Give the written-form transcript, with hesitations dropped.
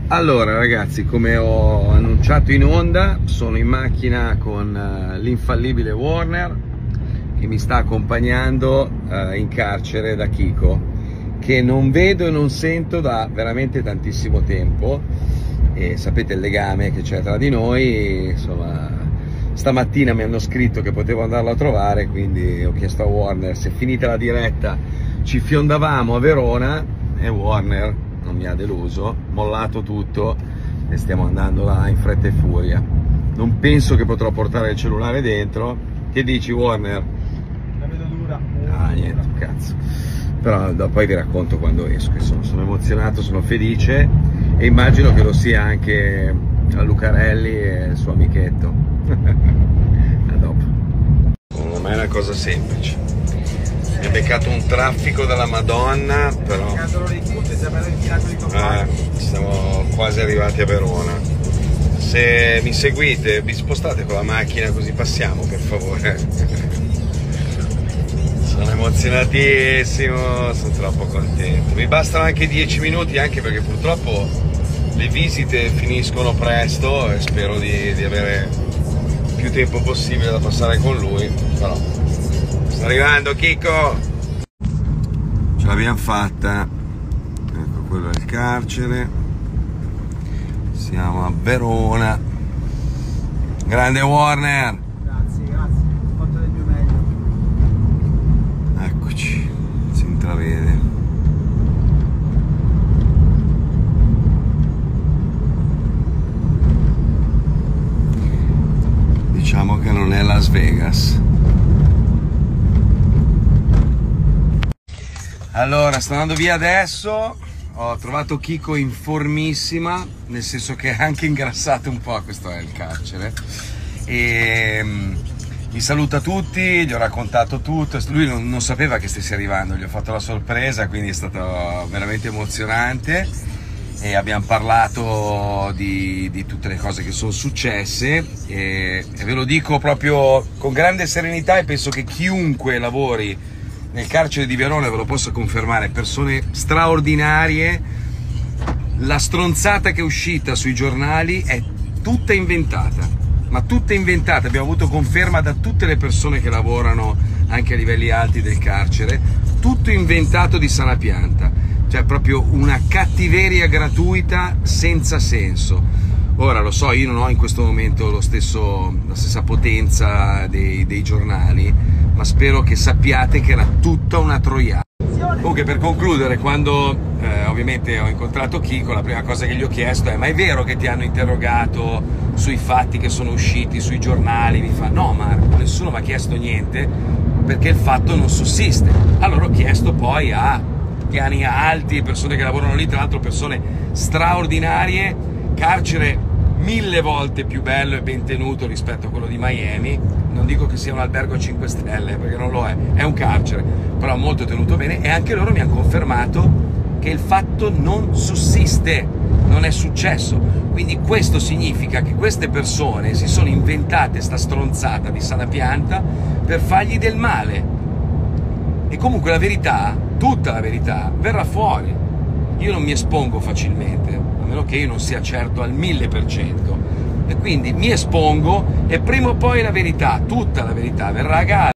Allora ragazzi, come ho annunciato in onda, sono in macchina con l'infallibile Warner che mi sta accompagnando in carcere da Chico, che non vedo e non sento da veramente tantissimo tempo, e sapete il legame che c'è tra di noi. Insomma, stamattina mi hanno scritto che potevo andarlo a trovare, quindi ho chiesto a Warner se finita la diretta ci fiondavamo a Verona, e Warner non mi ha deluso, mollato tutto e stiamo andando là in fretta e furia. Non penso che potrò portare il cellulare dentro. Che dici, Warner? La vedo dura. Ah, niente, cazzo. Però poi vi racconto quando esco. Sono emozionato, sono felice, e immagino che lo sia anche a Lucarelli e il suo amichetto. A dopo. Secondo me è una cosa semplice. Mi è beccato un traffico dalla Madonna, però siamo quasi arrivati a Verona. Se mi seguite, vi spostate con la macchina così passiamo, per favore. Sono emozionatissimo, sono troppo contento. Mi bastano anche 10 minuti, anche perché purtroppo le visite finiscono presto e spero di avere più tempo possibile da passare con lui, però sto arrivando, Chico! Ce l'abbiamo fatta. Ecco, quello è il carcere. Siamo a Verona. Grande Warner! Grazie, ho fatto del mio meglio. Eccoci, si intravede. Diciamo che non è Las Vegas. Allora, sto andando via adesso. Ho trovato Chico in formissima, nel senso che è anche ingrassato un po', questo è il carcere, e mi saluta tutti, gli ho raccontato tutto. Lui non sapeva che stessi arrivando, gli ho fatto la sorpresa, quindi è stato veramente emozionante, e abbiamo parlato di tutte le cose che sono successe, e ve lo dico proprio con grande serenità, e penso che chiunque lavori nel carcere di Verona ve lo posso confermare. Persone straordinarie. La stronzata che è uscita sui giornali è tutta inventata, ma tutta inventata. Abbiamo avuto conferma da tutte le persone che lavorano anche a livelli alti del carcere, tutto inventato di sana pianta, cioè proprio una cattiveria gratuita senza senso. Ora lo so, io non ho in questo momento la stessa potenza dei giornali, ma spero che sappiate che era tutta una troiata. Comunque, per concludere, quando ovviamente ho incontrato Chico, la prima cosa che gli ho chiesto è: ma è vero che ti hanno interrogato sui fatti che sono usciti sui giornali? Mi fa: no Marco, nessuno mi ha chiesto niente, perché il fatto non sussiste. Allora ho chiesto poi a piani alti, persone che lavorano lì, tra l'altro persone straordinarie, carcere 1000 volte più bello e ben tenuto rispetto a quello di Miami. Non dico che sia un albergo a 5 stelle, perché non lo è un carcere, però molto tenuto bene, e anche loro mi hanno confermato che il fatto non sussiste, non è successo. Quindi questo significa che queste persone si sono inventate sta stronzata di sana pianta per fargli del male, e comunque la verità, tutta la verità, verrà fuori. Io non mi espongo facilmente, a meno che io non sia certo al 1000%, e quindi mi espongo, e prima o poi la verità, tutta la verità, verrà a galla.